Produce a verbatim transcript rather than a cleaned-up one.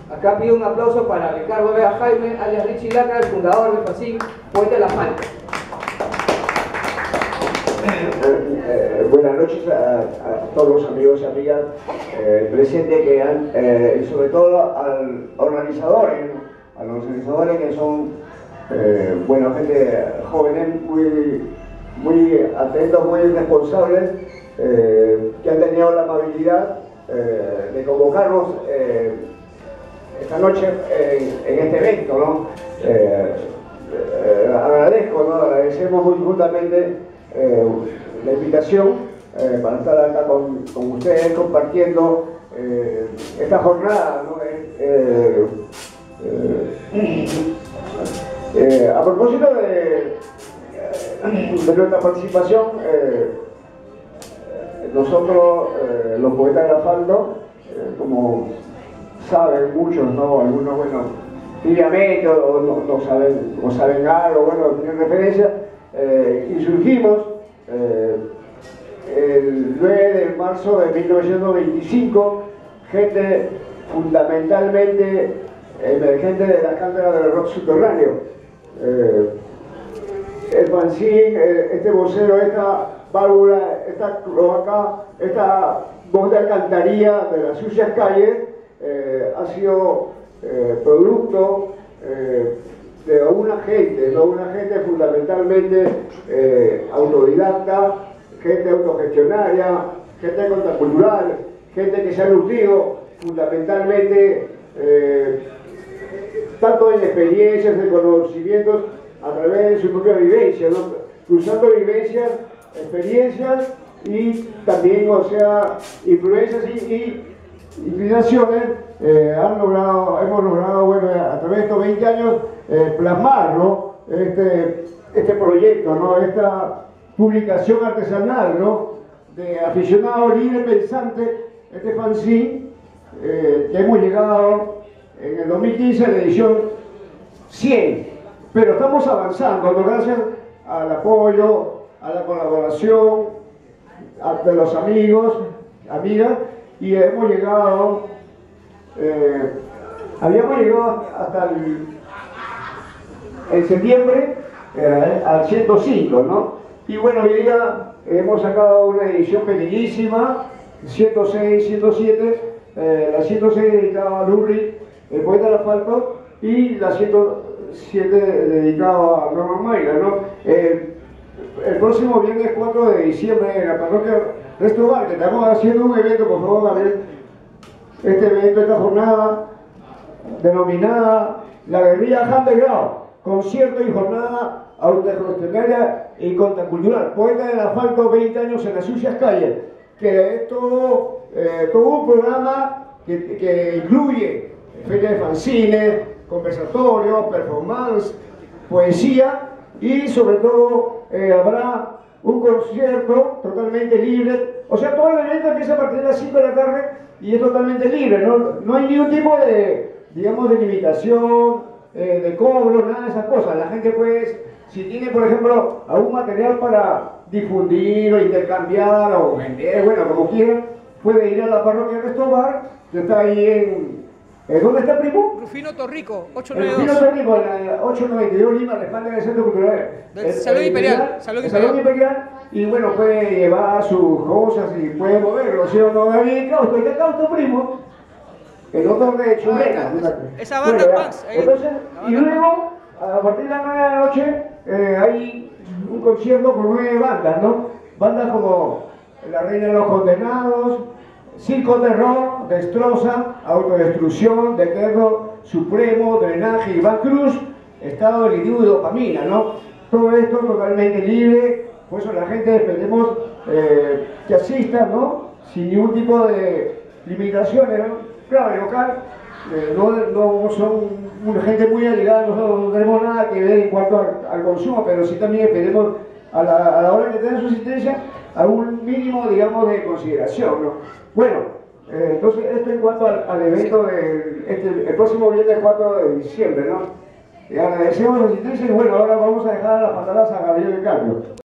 Acá pido un aplauso para Ricardo Vega Jaime, alias Richie Laca, el fundador del fanzine Poeta de la Falta. Eh, eh, buenas noches a, a todos los amigos y amigas eh, presentes que han, eh, y sobre todo al organizadores, a los organizadores que son, eh, bueno, gente jóvenes muy, muy atentos, muy responsables, eh, que han tenido la amabilidad eh, de convocarnos eh, esta noche en, en este evento, ¿no? Eh, eh, agradezco, ¿no? Agradecemos muy justamente eh, la invitación eh, para estar acá con, con ustedes compartiendo eh, esta jornada, ¿no? eh, eh, eh, a propósito de, de nuestra participación, eh, nosotros, eh, los poetas de asfalto, eh, como saben muchos, ¿no? Algunos, bueno, tibiamente o no, no saben, o saben algo, bueno, tienen referencia, eh, y surgimos eh, el nueve de marzo de mil novecientos veinticinco, gente fundamentalmente emergente de las cántaras del rock subterráneo. Eh, el fanzine, eh, este vocero, esta válvula, esta cloaca, esta voz de alcantarilla de las sucias calles, eh, ha sido eh, producto eh, de una gente, ¿no? Una gente fundamentalmente eh, autodidacta, gente autogestionaria, gente contracultural, gente que se ha nutrido fundamentalmente eh, tanto en experiencias, en conocimientos, a través de su propia vivencia, ¿no? Cruzando vivencias, experiencias y también, o sea, influencias y, y inclinaciones, eh, han logrado, hemos logrado, bueno, a través de estos veinte años, eh, plasmar, ¿no? este, este proyecto, ¿no? Esta publicación artesanal, ¿no? De aficionado libre pensante, este fanzine, eh, que hemos llegado en el dos mil quince a la edición cien, pero estamos avanzando, ¿no? Gracias al apoyo, a la colaboración a, de los amigos, amigas, y hemos llegado, eh, habíamos llegado hasta el, en septiembre eh, al ciento cinco, ¿no? Y bueno, hoy día hemos sacado una edición pequeñísima, ciento seis, ciento siete, eh, la ciento seis dedicada a Lurri, el poeta del asfalto, y la ciento siete dedicada a Norman Mayra, ¿no? Eh, el próximo viernes cuatro de diciembre en la parroquia Resto Bar, que estamos haciendo un evento, por favor, Gabriel, este evento, esta jornada denominada La Guerrilla Underground, concierto y jornada autogestionaria y contracultural, poeta del asfalto, veinte años en las sucias calles, que es todo, eh, todo un programa que, que incluye feria de fanzines, conversatorios, performance, poesía y sobre todo eh, habrá un concierto totalmente libre. O sea, todo el evento empieza a partir de las cinco de la tarde y es totalmente libre, no, no hay ningún tipo de, digamos, de limitación, eh, de cobro, nada de esas cosas. La gente puede, si tiene por ejemplo algún material para difundir o intercambiar o vender, bueno, como quieran, puede ir a la parroquia Resto Bar, que está ahí en... ¿Eh, ¿Dónde está, primo? Rufino Torrico, ochocientos noventa y dos. Rufino Torrico, en la ochocientos noventa y dos Lima, respalda del Centro Cultural. Del Salón Imperial. Salón Imperial. Salón Imperial. Y bueno, puede llevar sus cosas y puede moverlo, ¿sí o no, David? Claro, estoy acá, tu primo. El otro de Chulena. Ah, esa banda bueno, Pans. Entonces, y luego, a partir de las nueve de la noche, eh, hay un concierto con nueve bandas, ¿no? Bandas como La Reina de los Condenados, Circo Terror, Destroza, Autodestrucción, Deterro Supremo, Drenaje, Iván Cruz, Estado Delictivo y Dopamina, ¿no? Todo esto totalmente libre, por eso la gente esperemos eh, que asista, ¿no? Sin ningún tipo de limitaciones, ¿no? Claro, el local eh, no, no son una gente muy allegada, nosotros no tenemos nada que ver en cuanto al, al consumo, pero sí también esperemos a la, a la hora que tengan su asistencia algún mínimo, digamos, de consideración, ¿no? Bueno, eh, entonces esto en cuanto al, al evento del este, el próximo viernes cuatro de diciembre, ¿no? Y agradecemos la asistencia y bueno, ahora vamos a dejar las palabras a Gabriel del Cambio.